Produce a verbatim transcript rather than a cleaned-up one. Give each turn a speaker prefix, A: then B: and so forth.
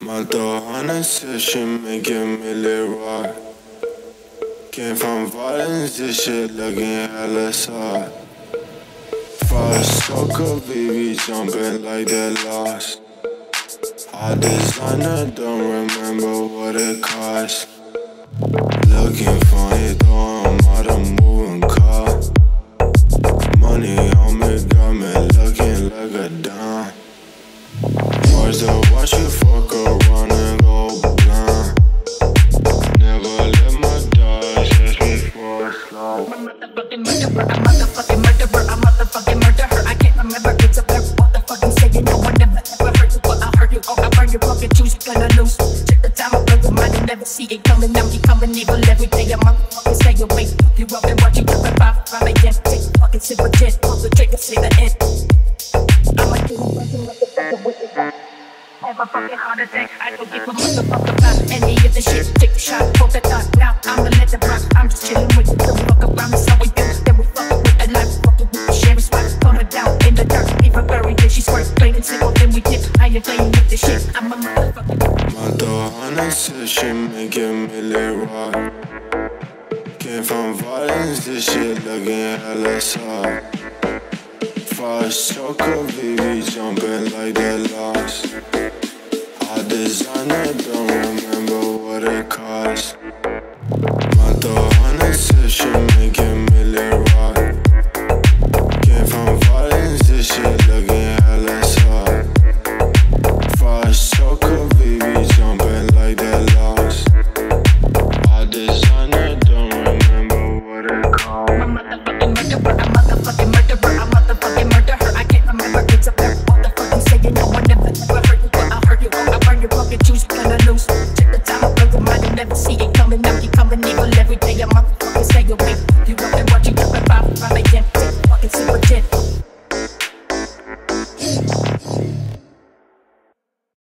A: Mato on a session, making me live rock. Came from violence, this shit looking hella soft. Fast soccer, baby, jumping like they lost. Our designer don't remember what it cost. Looking for it, though I'm out of moving car. Money on me, got me looking like a dime. Boys that watch you fuck around and go blind. Never let my dogs chase me for a slow.
B: I'm motherfucking murderer, I'm motherfucking murderer, I'm motherfucking murderer. I can't remember, it's a blur. What the fuck you saying? No one never ever heard you, but I'll hurt you. Oh, I burn your fucking juice, you're gonna lose. Check the time, I blow your mind and never see it coming. I'm becoming evil every day. I'm motherfucking stay awake. You up and watch you jump and pop, pop again. Take a fucking sip of gin, pull the trigger, say the end. I'm a dude, fucking motherfucker with the gun. Have a fucking heart attack, I don't give a motherfucker about any of the shit. Take a shot, hold that thought. Now I'm the let it rock. I'm just chilling with you, don't fuck around, that's how we do. Then we fuck with the life, fucking with the sheriff's spot. Coming down in the dirt, even buried, then she's worth playing simple, then we dip. I ain't playing with this shit, I'm a motherfucker.
A: Mato on a session, making me live rock. Came from violence, this shit looking hella soft. Fast soccer, baby, jumping like they lost. Our designer don't remember what it cost. Mato on a session, making me live rock. Came from violence, this shit looking hella soft. Fast soccer, baby, jumping like they lost. Our designer don't remember what it cost.
B: I'm motherfucking murderer, I'm motherfucking murderer, I'm motherfucking murderer. I can't remember, it's a blur. What the fuck you saying? No one never ever heard you, but I'll hurt you. Oh, I burn your fucking juice, you're gonna lose. Check the time, I blow your mind and never see it coming. I'm becoming evil every day. I'm motherfucking stay awake.